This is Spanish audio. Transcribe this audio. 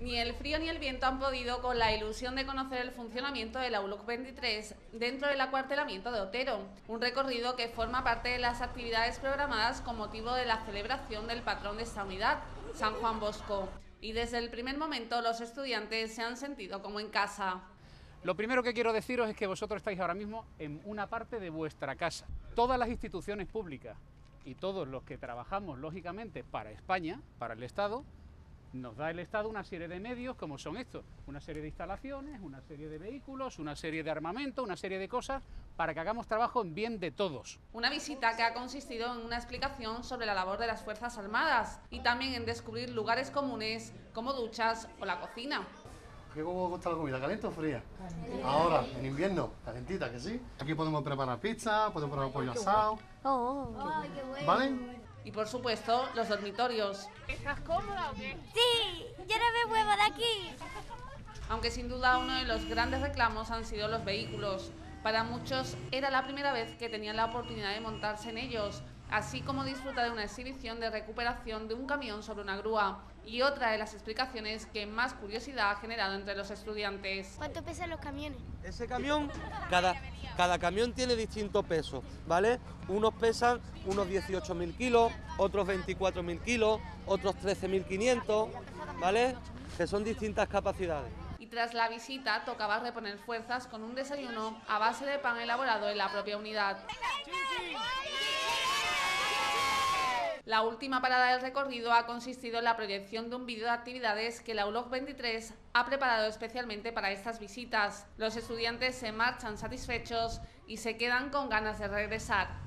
Ni el frío ni el viento han podido con la ilusión de conocer el funcionamiento del AULOC 23 dentro del acuartelamiento de Otero, un recorrido que forma parte de las actividades programadas con motivo de la celebración del patrón de esta unidad, San Juan Bosco. Y desde el primer momento los estudiantes se han sentido como en casa. Lo primero que quiero deciros es que vosotros estáis ahora mismo en una parte de vuestra casa. Todas las instituciones públicas y todos los que trabajamos, lógicamente, para España, para el Estado, nos da el Estado una serie de medios como son estos, una serie de instalaciones, una serie de vehículos, una serie de armamento, una serie de cosas para que hagamos trabajo en bien de todos. Una visita que ha consistido en una explicación sobre la labor de las Fuerzas Armadas y también en descubrir lugares comunes como duchas o la cocina. ¿Cómo gusta la comida? ¿Caliente o fría? Ahora, en invierno, calentita, ¿que sí? Aquí podemos preparar pizza, podemos preparar pollo asado. ¿Vale? Y por supuesto, los dormitorios. ¿Estás cómoda o qué? Sí, yo no me muevo de aquí. Aunque sin duda uno de los grandes reclamos han sido los vehículos. Para muchos era la primera vez que tenían la oportunidad de montarse en ellos, así como disfrutar de una exhibición de recuperación de un camión sobre una grúa. Y otra de las explicaciones que más curiosidad ha generado entre los estudiantes. ¿Cuánto pesan los camiones? Ese camión, cada camión tiene distinto peso, ¿vale? Unos pesan unos 18.000 kilos, otros 24.000 kilos, otros 13.500, ¿vale? Que son distintas capacidades. Y tras la visita tocaba reponer fuerzas con un desayuno a base de pan elaborado en la propia unidad. La última parada del recorrido ha consistido en la proyección de un vídeo de actividades que la AULOC 23 ha preparado especialmente para estas visitas. Los estudiantes se marchan satisfechos y se quedan con ganas de regresar.